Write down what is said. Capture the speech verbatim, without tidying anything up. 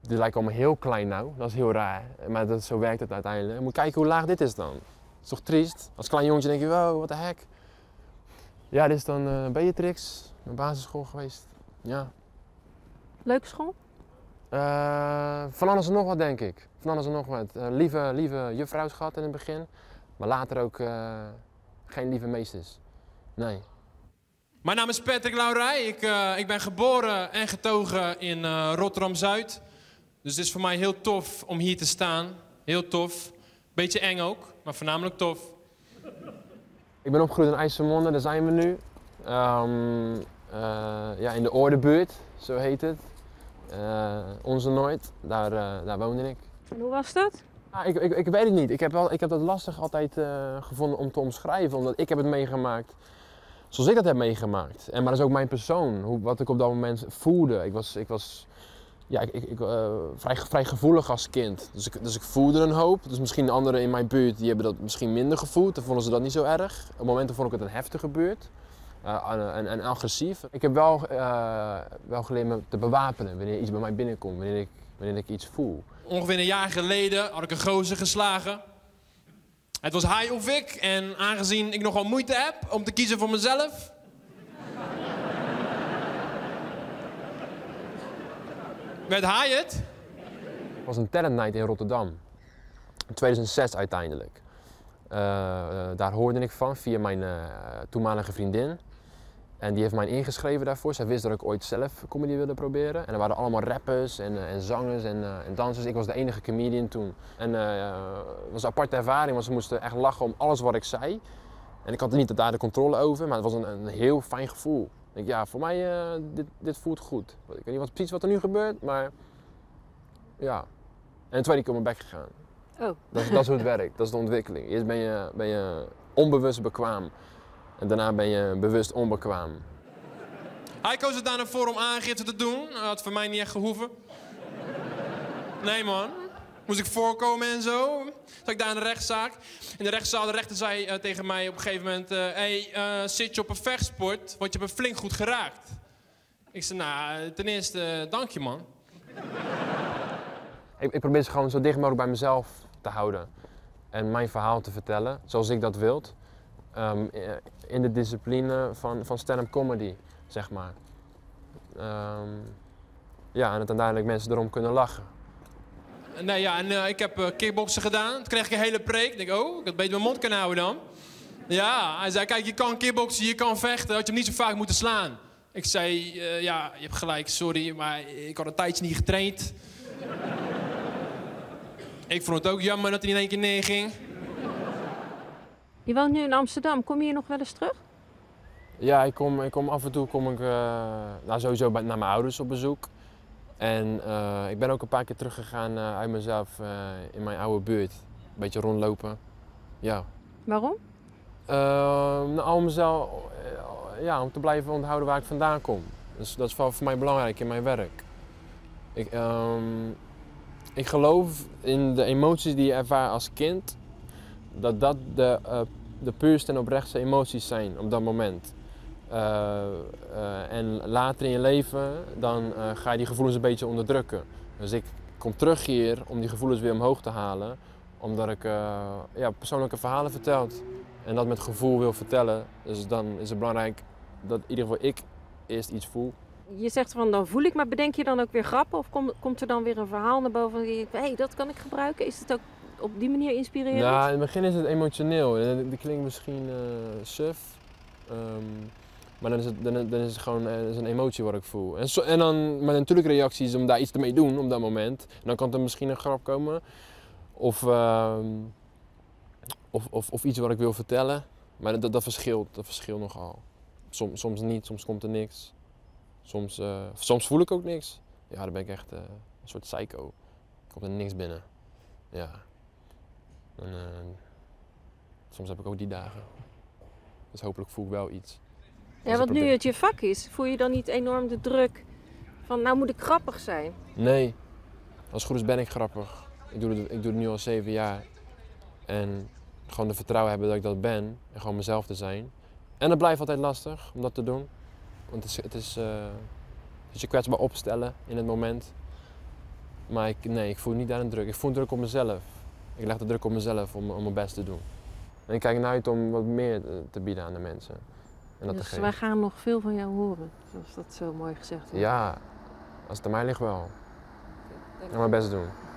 Dit lijkt allemaal heel klein nou, dat is heel raar. Maar dat, zo werkt het uiteindelijk. Je moet kijken hoe laag dit is dan. Dat is toch triest? Als klein jongetje denk je, wow, wat de heck. Ja, dit is dan uh, Beatrix, mijn basisschool geweest. Ja. Leuke school? Uh, van alles en nog wat, denk ik. Van alles en nog wat. Uh, lieve, lieve juffrouws gehad in het begin. Maar later ook uh, geen lieve meesters. Nee. Mijn naam is Patrick Laurij. Ik, uh, ik ben geboren en getogen in uh, Rotterdam-Zuid. Dus het is voor mij heel tof om hier te staan. Heel tof. Beetje eng ook, maar voornamelijk tof. Ik ben opgegroeid in IJsselmonde, daar zijn we nu. Um, uh, ja, in de Oordebuurt, zo heet het. Uh, Onze Nooit, daar, uh, daar woonde ik. En hoe was dat? Ah, ik, ik, ik weet het niet. Ik heb, wel, ik heb dat lastig altijd uh, gevonden om te omschrijven, omdat ik heb het meegemaakt zoals ik dat heb meegemaakt. En, maar dat is ook mijn persoon, hoe, wat ik op dat moment voelde. Ik was, ik was ja, ik, ik, uh, vrij, vrij gevoelig als kind, dus ik, dus ik voelde een hoop. Dus misschien de anderen in mijn buurt die hebben dat misschien minder gevoeld, dan vonden ze dat niet zo erg. Op momenten vond ik het een heftige buurt. Uh, en, en agressief. Ik heb wel, uh, wel geleerd me te bewapenen wanneer iets bij mij binnenkomt, wanneer ik, wanneer ik iets voel. Ongeveer een jaar geleden had ik een gozer geslagen. Het was hij of ik en aangezien ik nogal moeite heb om te kiezen voor mezelf... werd hij het. Het was een talent night in Rotterdam. In tweeduizend zes uiteindelijk. Uh, uh, daar hoorde ik van via mijn uh, toenmalige vriendin. En die heeft mij ingeschreven daarvoor. Zij wist dat ik ooit zelf comedy wilde proberen. En er waren allemaal rappers en, uh, en zangers en, uh, en dansers. Ik was de enige comedian toen. En uh, het was een aparte ervaring, want ze moesten echt lachen om alles wat ik zei. En ik had er niet daar de controle over, maar het was een, een heel fijn gevoel. Ik denk, ja, voor mij, uh, dit, dit voelt goed. Ik weet niet wat, precies wat er nu gebeurt, maar ja. En de tweede keer op mijn bek gegaan. Oh. Dat is, dat is hoe het werkt, dat is de ontwikkeling. Eerst ben je, ben je onbewust bekwaam. En daarna ben je bewust onbekwaam. Hij koos er daarna voor om aangifte te doen. Dat had voor mij niet echt gehoeven. Nee man. Moest ik voorkomen en zo. Zat ik daar in de rechtszaak. In de rechtszaal, de rechter zei uh, tegen mij op een gegeven moment... Hé, uh, hey, uh, zit je op een vechtsport, want je hebt me flink goed geraakt. Ik zei, nou, ten eerste, uh, dank je man. Ik, ik probeer ze gewoon zo dicht mogelijk bij mezelf te houden. En mijn verhaal te vertellen, zoals ik dat wil. Um, in de discipline van, van stand-up comedy, zeg maar. Um, ja, en dat uiteindelijk mensen erom kunnen lachen. Nee, ja, en uh, ik heb uh, kickboksen gedaan. Toen kreeg ik een hele preek. Ik denk, oh, ik had beter mijn mond kunnen houden dan. Ja, hij zei, kijk, je kan kickboksen, je kan vechten. Had je hem niet zo vaak moeten slaan. Ik zei, uh, ja, je hebt gelijk, sorry, maar ik had een tijdje niet getraind. Ik vond het ook jammer dat hij in één keer neerging. Je woont nu in Amsterdam. Kom je hier nog wel eens terug? Ja, ik kom, ik kom af en toe kom ik, uh, nou, sowieso bij, naar mijn ouders op bezoek. En uh, ik ben ook een paar keer teruggegaan uh, uit mezelf uh, in mijn oude buurt. Een beetje rondlopen. Ja. Waarom? Uh, nou, om mezelf, uh, ja, om te blijven onthouden waar ik vandaan kom. Dus dat is wel voor mij belangrijk in mijn werk. Ik, um, ik geloof in de emoties die je ervaart als kind. Dat dat de, uh, de puurste en oprechtste emoties zijn op dat moment. Uh, uh, en later in je leven dan uh, ga je die gevoelens een beetje onderdrukken. Dus ik kom terug hier om die gevoelens weer omhoog te halen. Omdat ik uh, ja, persoonlijke verhalen vertel. En dat met gevoel wil vertellen. Dus dan is het belangrijk dat in ieder geval ik eerst iets voel. Je zegt van dan voel ik, maar bedenk je dan ook weer grappen? Of kom, komt er dan weer een verhaal naar boven en denk je, hé, hey, dat kan ik gebruiken? Is het ook op die manier inspirerend? Nou, in het begin is het emotioneel. Dat klinkt misschien uh, suf. Um, maar dan is het, dan, dan is het gewoon uh, is een emotie wat ik voel. En, so, en dan met natuurlijk reacties om daar iets mee te doen op dat moment. En dan kan er misschien een grap komen. Of, uh, of, of, of iets wat ik wil vertellen. Maar dat, dat verschilt, dat verschilt nogal. Som, soms niet, soms komt er niks. Soms, uh, soms voel ik ook niks. Ja, dan ben ik echt uh, een soort psycho. Komt er niks binnen. Ja. En, uh, soms heb ik ook die dagen. Dus hopelijk voel ik wel iets. Ja, want nu het je vak is, voel je dan niet enorm de druk van nou moet ik grappig zijn? Nee, als het goed is ben ik grappig. Ik doe het, ik doe het nu al zeven jaar. En gewoon de vertrouwen hebben dat ik dat ben en gewoon mezelf te zijn. En het blijft altijd lastig om dat te doen. Want het is, het is, uh, het is je kwetsbaar opstellen in het moment. Maar ik, nee, ik voel niet daar een druk. Ik voel een druk op mezelf. Ik leg de druk op mezelf om, om mijn best te doen. En ik kijk naar uit om wat meer te bieden aan de mensen. En dat te Dus geven. wij gaan nog veel van jou horen, zoals dat zo mooi gezegd wordt. Ja, als het aan mij ligt wel. Ik ga mijn best doen.